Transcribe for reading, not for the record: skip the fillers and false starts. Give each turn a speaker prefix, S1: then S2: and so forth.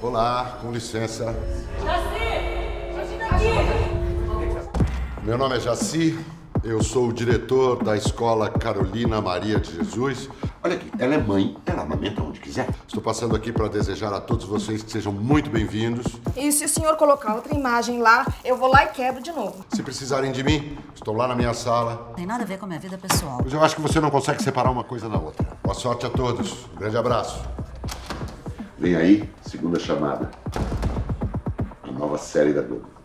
S1: Olá, com licença.
S2: Jaci! Jaci daqui!
S1: Meu nome é Jaci, eu sou o diretor da escola Carolina Maria de Jesus. Olha aqui, ela é mãe, ela amamenta onde quiser. Estou passando aqui para desejar a todos vocês que sejam muito bem-vindos.
S3: E se o senhor colocar outra imagem lá, eu vou lá e quebro de novo.
S1: Se precisarem de mim, estou lá na minha sala.
S4: Tem nada a ver com a minha vida pessoal.
S1: Mas eu acho que você não consegue separar uma coisa da outra. Boa sorte a todos. Um grande abraço. Vem aí, segunda chamada. A nova série da Globo.